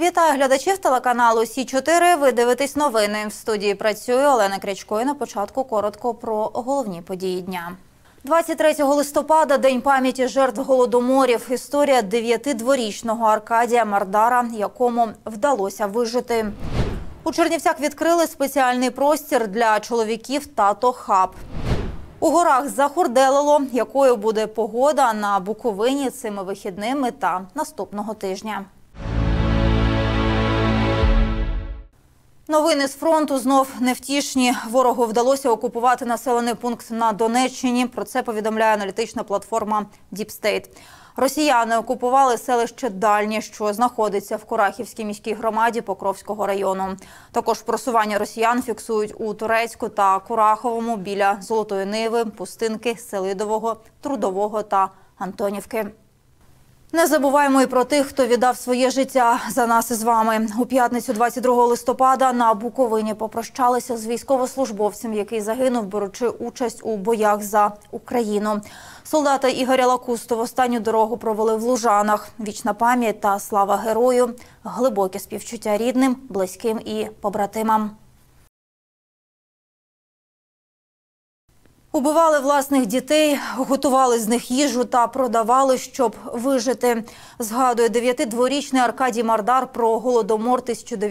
Вітаю глядачів телеканалу Сі-4. Ви дивитесь новини. В студії працює Олена Крячко. І на початку коротко про головні події дня. 23 листопада – День пам'яті жертв голодоморів. Історія 9-дворічного Аркадія Мардара, якому вдалося вижити. У Чернівцях відкрили спеціальний простір для чоловіків «Тато-хаб». У горах захурделило, якою буде погода на Буковині цими вихідними та наступного тижня. Новини з фронту знов невтішні. Ворогу вдалося окупувати населений пункт на Донеччині. Про це повідомляє аналітична платформа Deep State. Росіяни окупували селище Дальнє, що знаходиться в Курахівській міській громаді Покровського району. Також просування росіян фіксують у Турецьку та Кураховому біля Золотої Ниви, Пустинки, Селидового, Трудового та Антонівки. Не забуваємо і про тих, хто віддав своє життя за нас із вами. У п'ятницю 22 листопада на Буковині попрощалися з військовослужбовцем, який загинув, беручи участь у боях за Україну. Солдата Ігоря Лакусту в останню дорогу провели в Лужанах. Вічна пам'ять та слава герою, глибоке співчуття рідним, близьким і побратимам. Убивали власних дітей, готували з них їжу та продавали, щоб вижити. Згадує 9-дворічний Аркадій Мардар про голодомор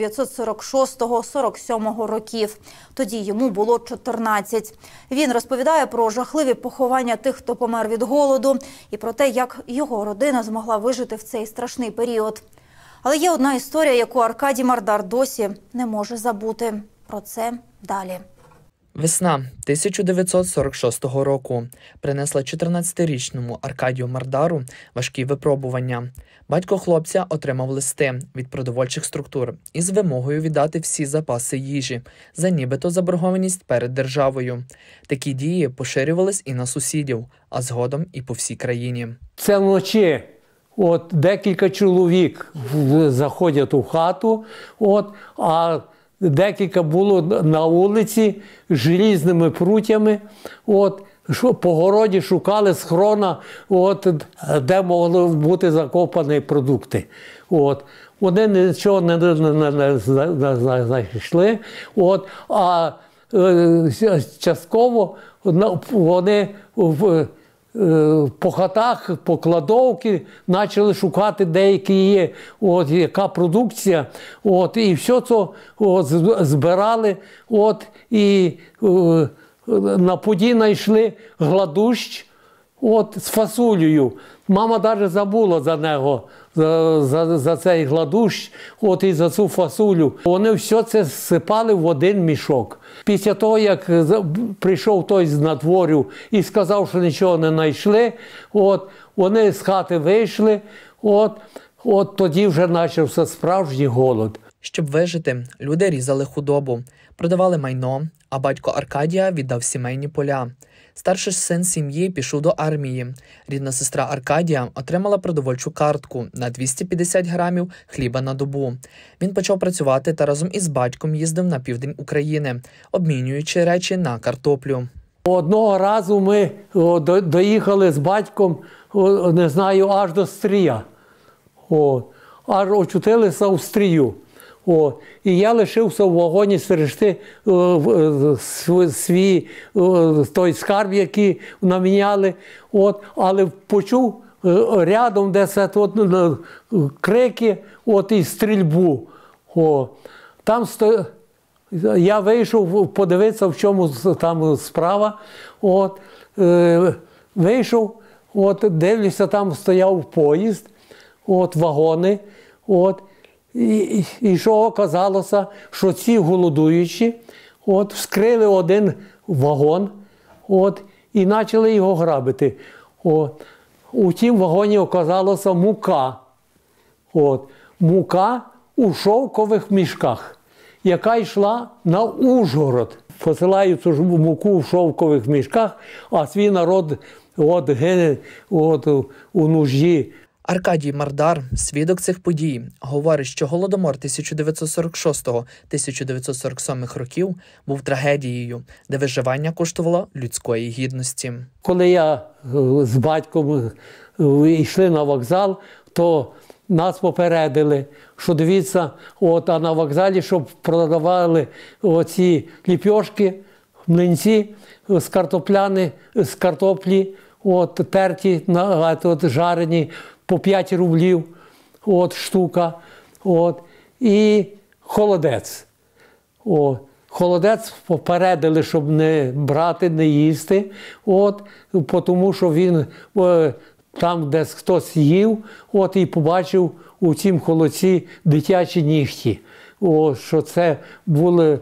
1946-47 років. Тоді йому було 14. Він розповідає про жахливі поховання тих, хто помер від голоду, і про те, як його родина змогла вижити в цей страшний період. Але є одна історія, яку Аркадій Мардар досі не може забути. Про це далі. Весна 1946 року принесла 14-річному Аркадію Мардару важкі випробування. Батько хлопця отримав листи від продовольчих структур із вимогою віддати всі запаси їжі за нібито заборгованість перед державою. Такі дії поширювались і на сусідів, а згодом і по всій країні. Це вночі декілька чоловік заходять у хату, а декілька було на вулиці з желізними прутями, по городі шукали схрона, де могли бути закопані продукти. Вони нічого не знайшли, а частково вони по хатах, по кладовці почали шукати деякі є, яка продукція, і все це збирали, і на поді знайшли гладущ з фасолею. Мама навіть забула за нього, за цей гладущ, і за цю фасолю. Вони все це сипали в один мішок. Після того, як прийшов той з надвору і сказав, що нічого не знайшли, вони з хати вийшли, тоді вже почався справжній голод. Щоб вижити, люди різали худобу, продавали майно, а батько Аркадія віддав сімейні поля. Старший син сім'ї пішов до армії. Рідна сестра Аркадія отримала продовольчу картку на 250 грамів хліба на добу. Він почав працювати та разом із батьком їздив на південь України, обмінюючи речі на картоплю. Одного разу ми доїхали з батьком, не знаю, аж до Стрия. Аж очутилися у Стрию. І я лишився в вагоні стерегти свій той скарб, який наміняли, але почув рядом десь крики і стрільбу. Там я вийшов подивитися, в чому там справа. Вийшов, дивлюся, там стояв поїзд, вагони. І що оказалося, що ці голодуючі вскрили один вагон і почали його грабити. У тім вагоні оказалася мука. Мука у шовкових мішках, яка йшла на Ужгород. Посилають цю муку в шовкових мішках, а свій народ гине у нужді. Аркадій Мардар, свідок цих подій, говорить, що голодомор 1946-1947 років був трагедією, де виживання коштувало людської гідності. Коли я з батьком йшли на вокзал, то нас попередили, що дивіться, а на вокзалі, щоб продавали оці ліпьошки, млинці з картоплі, терті, жарені по 5 рублів, штука, і холодець. Холодець попередили, щоб не брати, не їсти, тому що він там десь хтось їв, і побачив у цім холодці дитячі нігті, що це було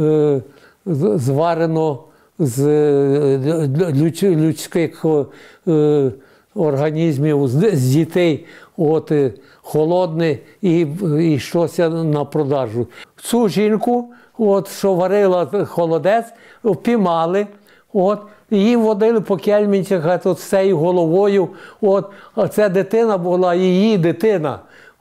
зварено з людських організмів, з дітей, холодне і щось на продажу. Цю жінку, що варила холодець, впіймали, її водили по кельменцях з цією головою. А це дитина була, її дитина,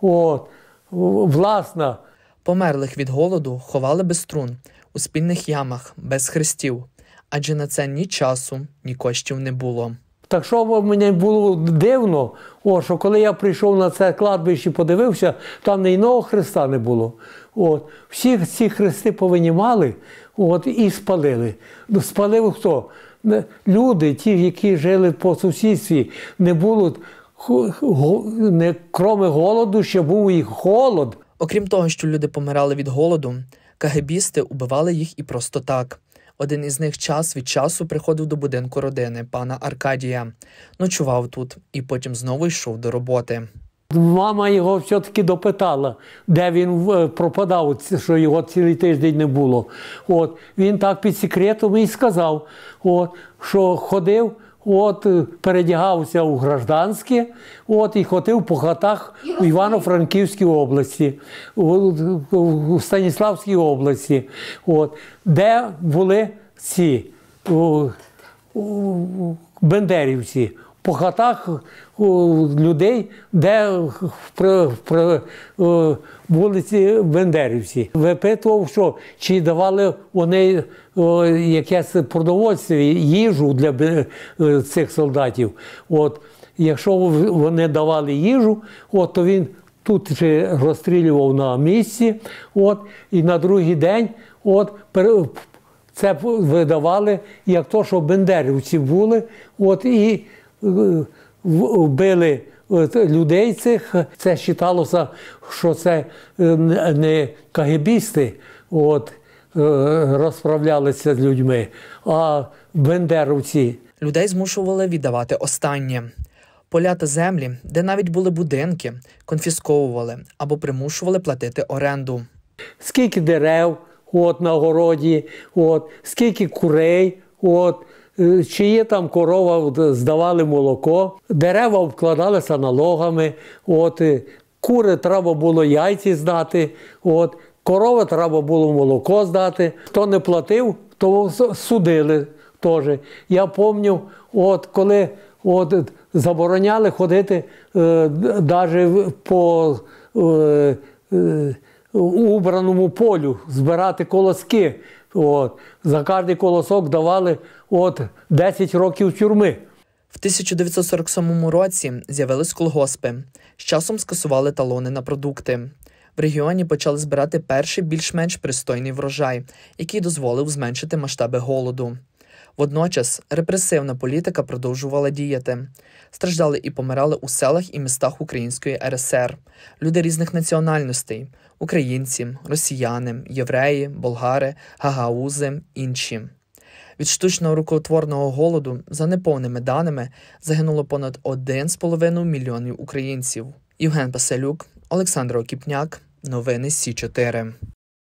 власна. Померлих від голоду ховали без трун, у спільних ямах, без хрестів, адже на це ні часу, ні коштів не було. Так що мені було дивно, що коли я прийшов на це кладбище і подивився, там ні одного хреста не було. Всі ці хрести повинімали і спалили. Спалив хто? Люди, ті, які жили по сусідстві, не було, крім голоду, ще був і холод. Окрім того, що люди помирали від голоду, кагебісти убивали їх і просто так. Один із них час від часу приходив до будинку родини, пана Аркадія. Ночував тут і потім знову йшов до роботи. Мама його все-таки допитала, де він пропадав, що його цілий тиждень не було. Він так під секретом і сказав, що ходив, передягався у гражданське, і ходив по хатах у Івано-Франківській області, у Станіславській області, де були ці бендерівці. По хатах людей, де вулиці Бендерівці. Випитував, що чи давали вони якесь продовольство, їжу для цих солдатів. Якщо вони давали їжу, то він тут же розстрілював на місці, і на другий день це видавали, як то, що бендерівці були, і вбили людей цих. Це вважалося, що це не кагебісти розправлялися з людьми, а бендеровці. Людей змушували віддавати останнє. Поля та землі, де навіть були будинки, конфісковували або примушували платити оренду. Скільки дерев на городі, скільки курей, чи є там корова, здавали молоко, дерева обкладалися налогами, кури треба було яйці здати, корова треба було молоко здати. Хто не платив, то судили теж. Я пам'ятаю, коли забороняли ходити навіть по убраному полю, збирати колоски. За кожний колосок давали 10 років тюрми. В 1947 році з'явились колгоспи. З часом скасували талони на продукти. В регіоні почали збирати перший більш-менш пристойний врожай, який дозволив зменшити масштаби голоду. Водночас репресивна політика продовжувала діяти. Страждали і помирали у селах і містах Української РСР. Люди різних національностей – українці, росіяни, євреї, болгари, гагаузи, інші. Від штучного рукотворного голоду, за неповними даними, загинуло понад 1,5 мільйонів українців. Євген Паселюк, Олександр Окіпняк. Новини Сі-4.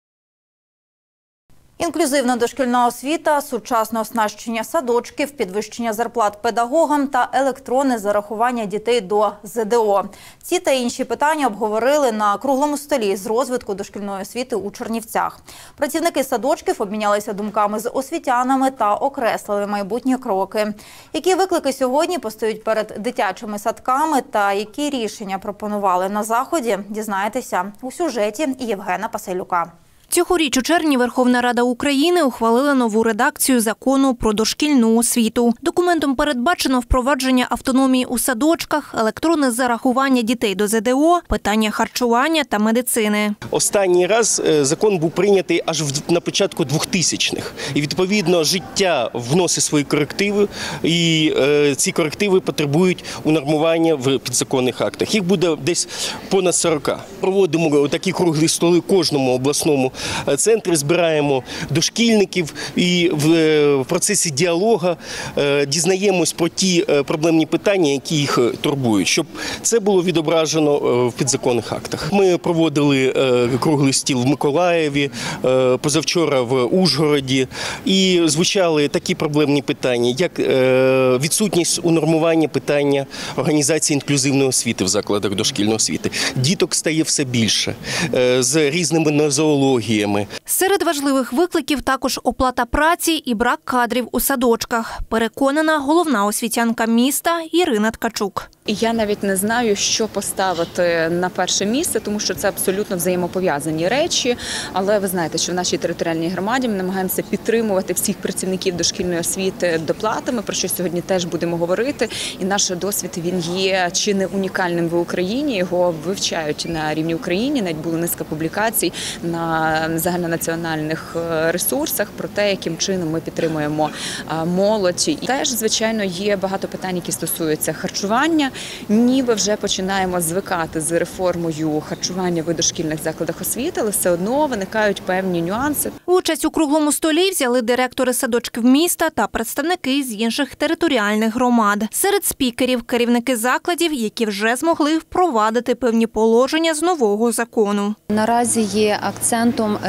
Інклюзивна дошкільна освіта, сучасне оснащення садочків, підвищення зарплат педагогам та електронне зарахування дітей до ЗДО. Ці та інші питання обговорили на круглому столі з розвитку дошкільної освіти у Чернівцях. Працівники садочків обмінялися думками з освітянами та окреслили майбутні кроки. Які виклики сьогодні постають перед дитячими садками та які рішення пропонували на заході, дізнаєтеся у сюжеті Євгена Паселюка. Цьогоріч у червні Верховна Рада України ухвалила нову редакцію закону про дошкільну освіту. Документом передбачено впровадження автономії у садочках, електронне зарахування дітей до ЗДО, питання харчування та медицини. Останній раз закон був прийнятий аж на початку 2000-х. І, відповідно, життя вносить свої корективи, і ці корективи потребують унормування в підзаконних актах. Їх буде десь понад 40. Проводимо такі круглі столи кожному обласному центрі, збираємо дошкільників і в процесі діалогу дізнаємось про ті проблемні питання, які їх турбують, щоб це було відображено в підзаконних актах. Ми проводили круглий стіл в Миколаєві, позавчора в Ужгороді, і звучали такі проблемні питання, як відсутність унормування питання організації інклюзивної освіти в закладах дошкільної освіти. Діток стає все більше, з різними нозологіями. Серед важливих викликів також оплата праці і брак кадрів у садочках, переконана головна освітянка міста Ірина Ткачук. Я навіть не знаю, що поставити на перше місце, тому що це абсолютно взаємопов'язані речі. Але ви знаєте, що в нашій територіальній громаді ми намагаємося підтримувати всіх працівників дошкільної освіти доплатами, про що сьогодні теж будемо говорити. І наш досвід, він є чи не унікальним в Україні, його вивчають на рівні України, навіть була низка публікацій на загальнонаціональних ресурсах про те, яким чином ми підтримуємо молодь. І теж, звичайно, є багато питань, які стосуються харчування. Ніби вже починаємо звикати з реформою харчування в дошкільних закладах освіти, але все одно виникають певні нюанси. Участь у круглому столі взяли директори садочків міста та представники з інших територіальних громад. Серед спікерів – керівники закладів, які вже змогли впровадити певні положення з нового закону. Наразі є акцентом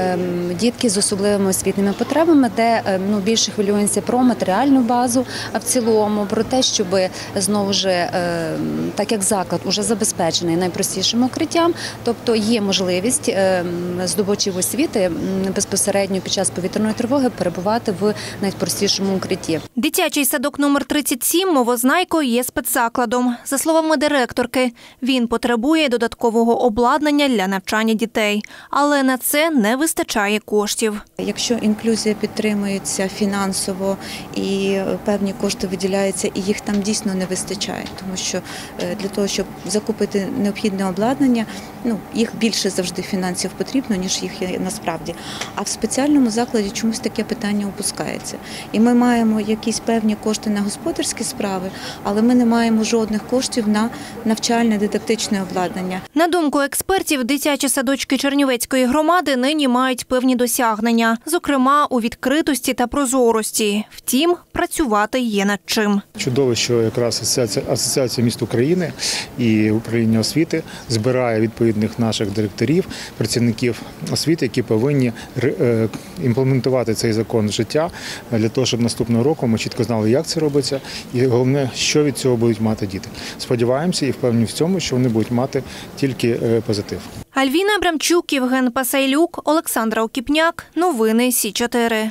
дітки з особливими освітніми потребами, де більше хвилюємося про матеріальну базу, а в цілому про те, щоб знову ж, так як заклад уже забезпечений найпростішим укриттям, тобто є можливість здобувачів освіти безпосередньо під час повітряної тривоги перебувати в найпростішому укритті. Дитячий садок номер 37 «Мовознайко» є спецзакладом. За словами директорки, він потребує додаткового обладнання для навчання дітей, але на це не вистачає коштів. Якщо інклюзія підтримується фінансово і певні кошти виділяються, і їх там дійсно не вистачає, тому що для того, щоб закупити необхідне обладнання, їх більше завжди фінансів потрібно, ніж їх є насправді. А в спеціальному закладі чомусь таке питання опускається. І ми маємо якісь певні кошти на господарські справи, але ми не маємо жодних коштів на навчальне дидактичне обладнання. На думку експертів, дитячі садочки Чернівецької громади нині мають певні досягнення, зокрема у відкритості та прозорості. Втім, працювати є над чим. Чудово, що якраз Асоціація міст України і управління освіти збирає відповідних наших директорів, працівників освіти, які повинні імплементувати цей закон в життя для того, щоб наступного року ми чітко знали, як це робиться, і головне, що від цього будуть мати діти. Сподіваємося і впевнені в цьому, що вони будуть мати тільки позитив. Альвіна Абрамчук, Євген Пасайлюк, Олександра Окіпняк. Новини Сі-4.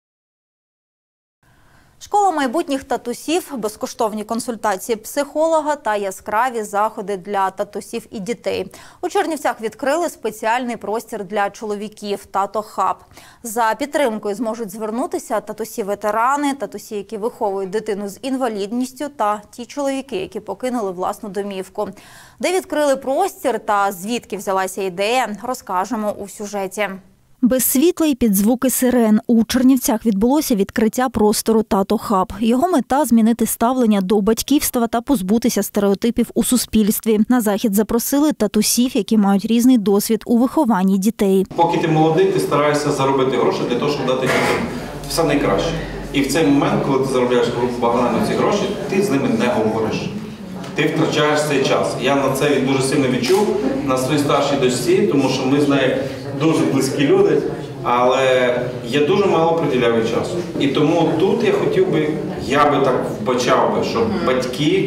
Школа майбутніх татусів, безкоштовні консультації психолога та яскраві заходи для татусів і дітей. У Чернівцях відкрили спеціальний простір для чоловіків – «Тато-хаб». За підтримкою зможуть звернутися татусі-ветерани, татусі, які виховують дитину з інвалідністю, та ті чоловіки, які покинули власну домівку. Де відкрили простір та звідки взялася ідея, розкажемо у сюжеті. Без світла і під звуки сирен у Чернівцях відбулося відкриття простору «Тато-хаб». Його мета – змінити ставлення до батьківства та позбутися стереотипів у суспільстві. На захід запросили татусів, які мають різний досвід у вихованні дітей. Поки ти молодий, ти стараєшся заробити гроші для того, щоб дати дітям все найкраще. І в цей момент, коли ти заробляєш багато ці гроші, ти з ними не говориш. Ти втрачаєш цей час. Я на це дуже сильно відчув на своїй старшій дочці, тому що ми з нею дуже близькі люди, але я дуже мало приділяю часу. І тому тут я би так вбачав би, щоб батьки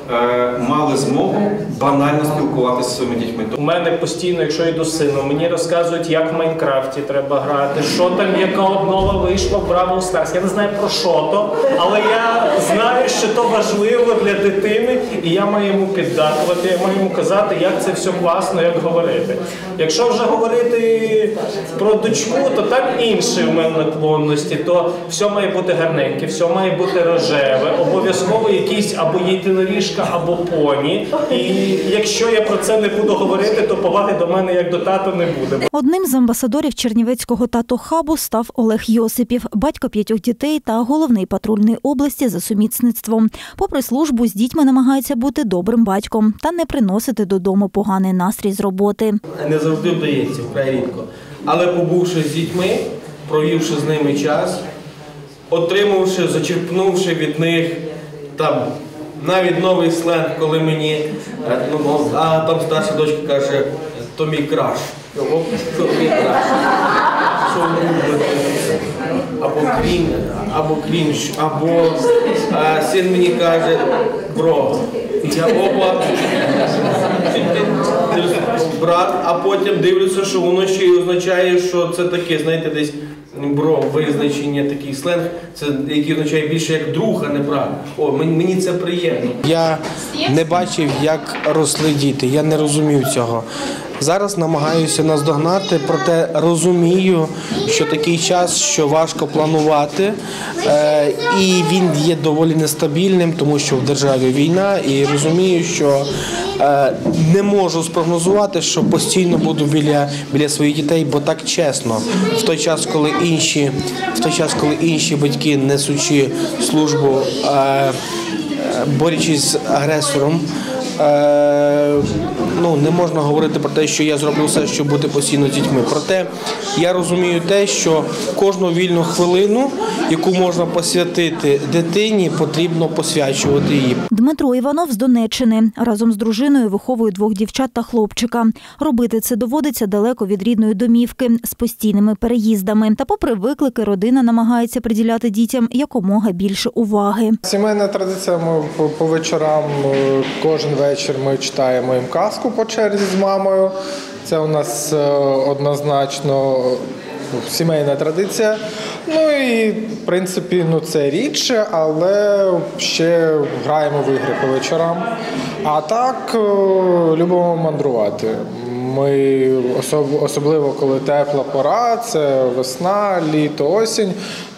мали змогу банально спілкуватися зі своїми дітьми. У мене постійно, якщо я йду з сином, мені розказують, як в Майнкрафті треба грати, що там, яка обнова вийшла в Бравл Старс. Я не знаю про що то, але я знаю, що то важливо для дитини, і я маю йому піддакувати, я маю йому казати, як це все класно, як говорити. Якщо вже говорити про дочку, то так інші в мене наклонності, то все має бути гарненьке, все має бути рожеве, обов'язково якісь або єдиноріжка, або поні. І якщо я про це не буду говорити, то поваги до мене як до тата не буде. Одним з амбасадорів Чернівецького тато-хабу став Олег Йосипів, батько 5 дітей та головний патрульної області за сумісництвом. Попри службу, з дітьми намагається бути добрим батьком та не приносити додому поганий настрій з роботи. Не завжди вдається, вкрай рідко. Але побувши з дітьми, провівши з ними час, отримавши, зачерпнувши від них там навіть новий сленг, коли мені, а там старша дочка каже, то мій краш. То мій краш. Або крінж, або син мені каже, бро. Я оба брат, а потім дивлюся, що воно ще й означає, що це таке, знаєте, десь бро, визначення, такий сленг, це який означає більше як друг, а не брат. О, мені це приємно. Я не бачив, як росли діти, я не розумів цього. Зараз намагаюся наздогнати, проте розумію, що такий час, що важко планувати, і він є доволі нестабільним, тому що в державі війна, і розумію, що не можу спрогнозувати, що постійно буду біля своїх дітей, бо так чесно, в той час, коли інші батьки, несучи службу, борючись з агресором, не можна говорити про те, що я зроблю все, щоб бути постійно з дітьми. Проте я розумію те, що кожну вільну хвилину, яку можна посвятити дитині, потрібно посвячувати її. Дмитро Іванов з Донеччини. Разом з дружиною виховує 2 дівчат та хлопчика. Робити це доводиться далеко від рідної домівки, з постійними переїздами. Та попри виклики, родина намагається приділяти дітям якомога більше уваги. Сімейна традиція, ми по вечорам, кожен вечір ми читаємо їм казку по черзі з мамою. Це у нас однозначно сімейна традиція. І, в принципі, це рідше, але ще граємо в ігри по вечорам. А так, любимо мандрувати. Ми, особливо коли тепла пора, це весна, літо, осінь,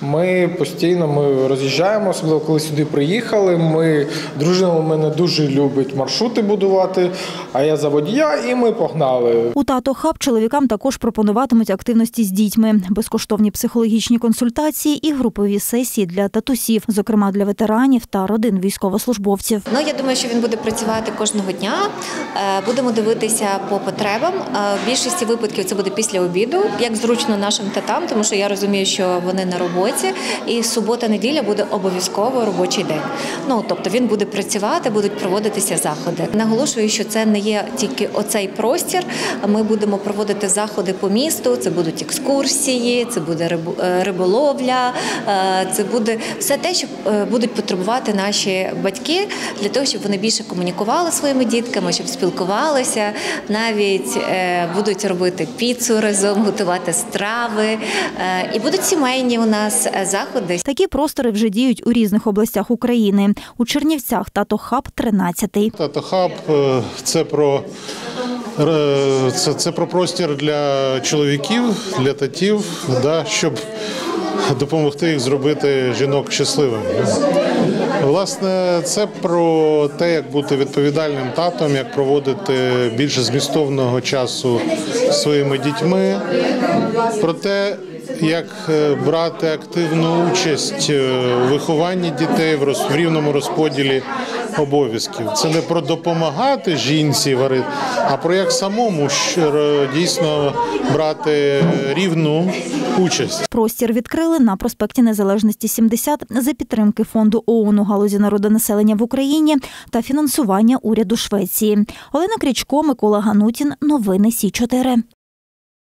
ми постійно роз'їжджаємо, особливо коли сюди приїхали. Дружина у мене дуже любить маршрути будувати, а я за водія, і ми погнали. У тато-хаб чоловікам також пропонуватимуть активності з дітьми, безкоштовні психологічні консультації і групові сесії для татусів, зокрема для ветеранів та родин військовослужбовців. Я думаю, що він буде працювати кожного дня. Будемо дивитися по потребам. В більшості випадків це буде після обіду, як зручно нашим татам, тому що я розумію, що вони на роботі, і субота-неділя буде обов'язково робочий день. Тобто він буде працювати, будуть проводитися заходи. Наголошую, що це не є тільки оцей простір, ми будемо проводити заходи по місту, це будуть екскурсії, це буде риболовля, це буде все те, що будуть потребувати наші батьки, для того, щоб вони більше комунікували зі своїми дітками, щоб спілкувалися, навіть будуть робити піцу разом, готувати страви. І будуть сімейні у нас заходи. Такі простори вже діють у різних областях України. У Чернівцях тато-хаб 13-й. Тато-хаб – це про простір для чоловіків, для татів, щоб допомогти їх зробити жінок щасливими. Власне, це про те, як бути відповідальним татом, як проводити більше змістовного часу зі своїми дітьми, про те, як брати активну участь у вихованні дітей, в рівному розподілі обов'язків. Це не про допомагати жінці варити, а про як самому дійсно брати рівну участь. Простір відкрили на проспекті Незалежності 70 за підтримки фонду ООН у галузі народонаселення в Україні та фінансування уряду Швеції. Олена Крічко, Микола Ганутін. Новини Сі 4.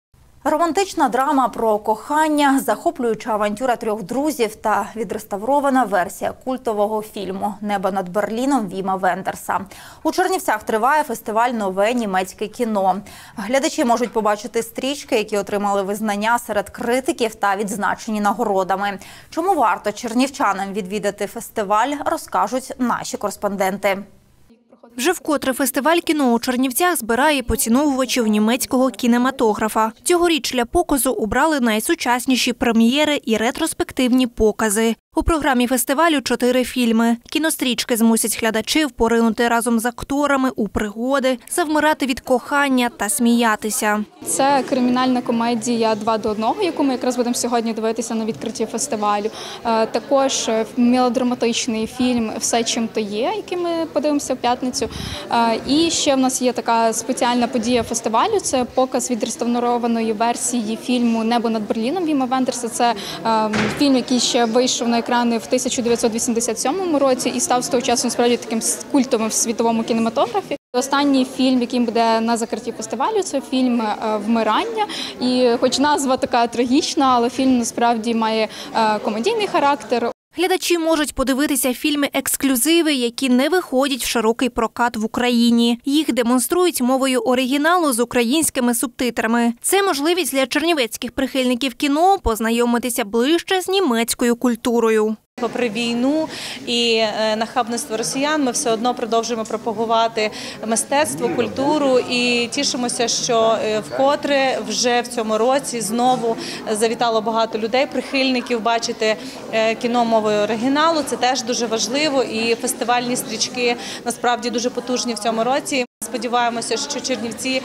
Романтична драма про кохання, захоплююча авантюра трьох друзів та відреставрована версія культового фільму «Небо над Берліном» Віма Вендерса. У Чернівцях триває фестиваль «Нове німецьке кіно». Глядачі можуть побачити стрічки, які отримали визнання серед критиків та відзначені нагородами. Чому варто чернівчанам відвідати фестиваль, розкажуть наші кореспонденти. Вже вкотре фестиваль кіно у Чернівцях збирає поціновувачів німецького кінематографа. Цьогоріч для показу обрали найсучасніші прем'єри і ретроспективні покази. У програмі фестивалю 4 фільми. Кінострічки змусять глядачів поринути разом з акторами у пригоди, завмирати від кохання та сміятися. Це кримінальна комедія «Два до одного», яку ми якраз будемо сьогодні дивитися на відкритті фестивалю. Також мелодраматичний фільм «Все, чим то є», який ми подивимося в п'ятницю. І ще в нас є така спеціальна подія фестивалю – це показ відреставрованої версії фільму «Небо над Берліном» Віма Вендерса. Це фільм, який ще вийшов на екрани в 1987 році і став з того часу насправді таким культовим в світовому кінематографі. Останній фільм, який буде на закритті фестивалю, це фільм «Вмирання». І хоч назва така трагічна, але фільм насправді має комедійний характер. Глядачі можуть подивитися фільми-ексклюзиви, які не виходять в широкий прокат в Україні. Їх демонструють мовою оригіналу з українськими субтитрами. Це можливість для чернівецьких прихильників кіно познайомитися ближче з німецькою культурою. Попри війну і нахабництво росіян, ми все одно продовжуємо пропагувати мистецтво, культуру і тішимося, що вкотре вже в цьому році знову завітало багато людей, прихильників бачити кіно мовою оригіналу. Це теж дуже важливо і фестивальні стрічки насправді дуже потужні в цьому році. Сподіваємося, що Чернівці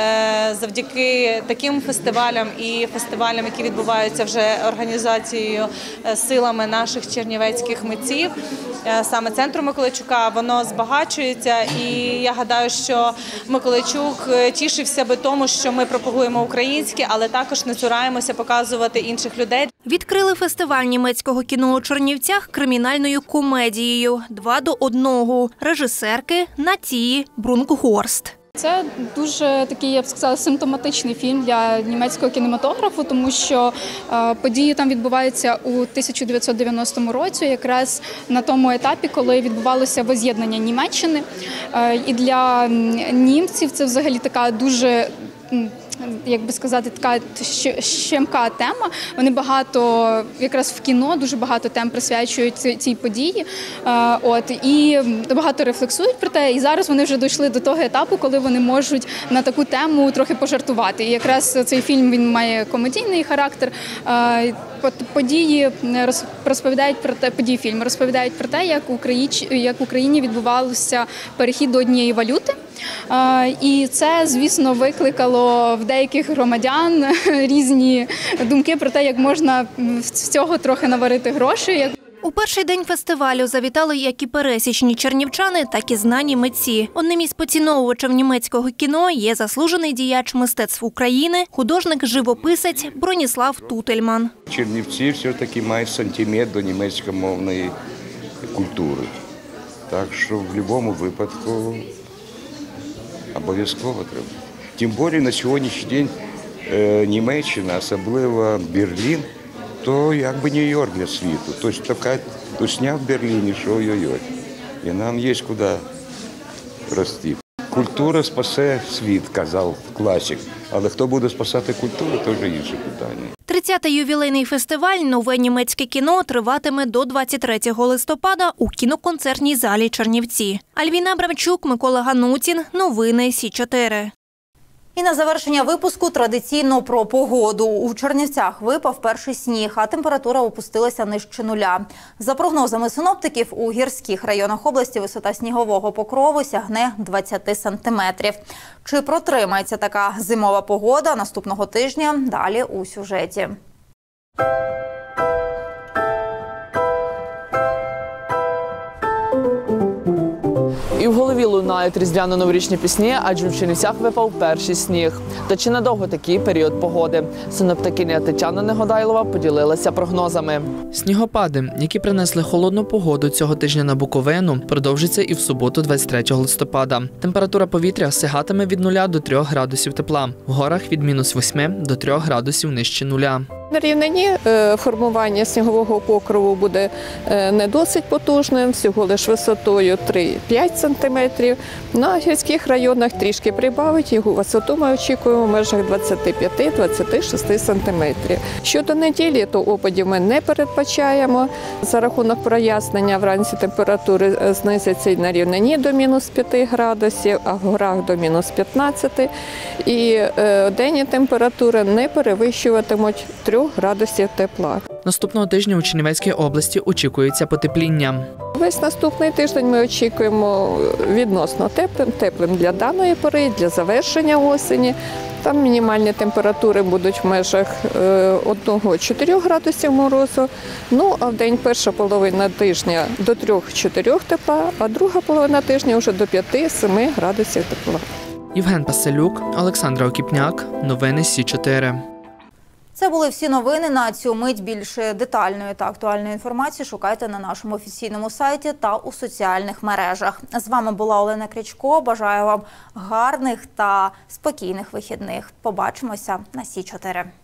завдяки таким фестивалям і фестивалям, які відбуваються вже організацією силами наших чернівецьких митців, саме центру Миколайчука, воно збагачується. І я гадаю, що Миколайчук тішився би тому, що ми пропагуємо українське, але також не цураємося показувати інших людей. Відкрили фестиваль німецького кіно у Чернівцях кримінальною комедією «Два до одного» режисерки Натії Брункгорст. Це дуже такий, я б сказала, симптоматичний фільм для німецького кінематографу, тому що події там відбуваються у 1990 році, якраз на тому етапі, коли відбувалося воз'єднання Німеччини. І для німців це взагалі така дуже, як би сказати, така щемка тема. Вони багато, якраз в кіно, дуже багато тем присвячують цій події. І багато рефлексують про те. І зараз вони вже дійшли до того етапу, коли вони можуть на таку тему трохи пожартувати. І якраз цей фільм, він має комедійний характер. Події розповідають про те, фільму розповідають про те, як в Україні відбувався перехід до однієї валюти. І це, звісно, викликало в деяких громадян різні думки про те, як можна з цього трохи наварити грошей. У перший день фестивалю завітали як і пересічні чернівчани, так і знані митці. Одним із поціновувачів німецького кіно є заслужений діяч мистецтв України, художник-живописець Броніслав Тутельман. Чернівці все-таки мають сантимент до німецькомовної культури. Так що в будь-якому випадку обов'язково треба. Тим більше на сьогоднішній день Німеччина, особливо Берлін, то якби Нью-Йорк для світу. Тобто така тусня в Берліні, що ой-ой-ой. І нам є куди рости. Культура спасе світ, казав класик. Але хто буде спасати культуру, – теж інше питання. 30-й ювілейний фестиваль «Нове німецьке кіно» триватиме до 23 листопада у кіноконцертній залі Чернівці. Альвіна Абрамчук, Микола Ганутін. Новини Сі-4. І на завершення випуску традиційно про погоду. У Чернівцях випав перший сніг, а температура опустилася нижче нуля. За прогнозами синоптиків, у гірських районах області висота снігового покрову сягне 20 сантиметрів. Чи протримається така зимова погода наступного тижня? Далі у сюжеті. І в голові лунають різдвяно-новорічні пісні, адже в Чернівцях випав перший сніг. Та чи надовго такий період погоди? Синоптикиня Тетяна Негодайлова поділилася прогнозами. Снігопади, які принесли холодну погоду цього тижня на Буковину, продовжаться і в суботу 23 листопада. Температура повітря сягатиме від 0 до 3 градусів тепла. В горах від -8 до 3 градусів нижче нуля. На рівнині формування снігового покриву буде не досить потужним, всього лише висотою 3-5 см. На гірських районах трішки прибавить, його висоту ми очікуємо в межах 25-26 см. Щодо неділі, то опадів ми не передбачаємо. За рахунок прояснення вранці температури знизяться і на рівнині до -5 градусів, а в горах до -15. І денні температури не перевищуватимуть 3 градусів тепла. Наступного тижня у Чернівецькій області очікується потепління. Весь наступний тиждень ми очікуємо відносно теплим для даної пори, для завершення осені. Там мінімальні температури будуть в межах 1-4 градусів морозу. Ну, а в день перша половина тижня до 3-4 тепла, а друга половина тижня вже до 5-7 градусів тепла. Євген Паселюк, Олександра Окіпняк. Новини Сі-4. Це були всі новини. На цю мить більше детальної та актуальної інформації шукайте на нашому офіційному сайті та у соціальних мережах. З вами була Олена Крячко. Бажаю вам гарних та спокійних вихідних. Побачимося на Сі-4.